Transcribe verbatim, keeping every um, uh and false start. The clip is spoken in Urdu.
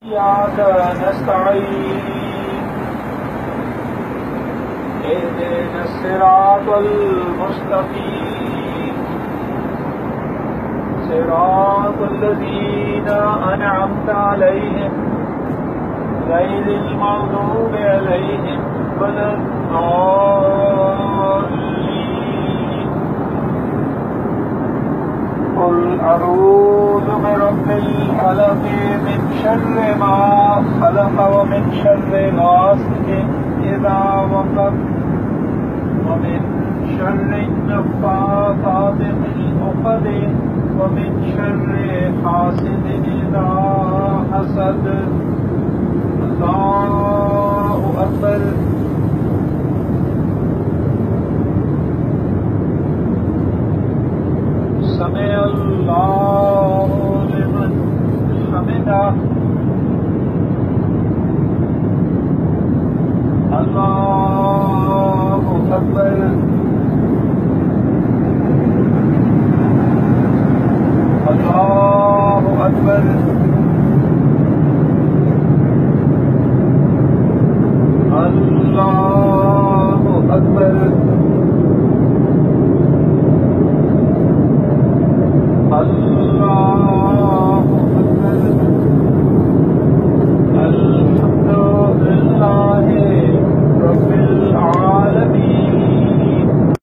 إياك نستعين اهدنا الصراط المستقيم صراط الذين أنعمت عليهم غير المغضوب عليهم ولا الضالين. قل أعوذ برب الفلق من شر ما خلق ومن شر غاسق إذا وقب ومن شر النفاثات في العقد ومن شر حاسد إذا حسد. الله أكبر. سمع الله لمن حمده. الله أكبر. الله أكبر. اللہ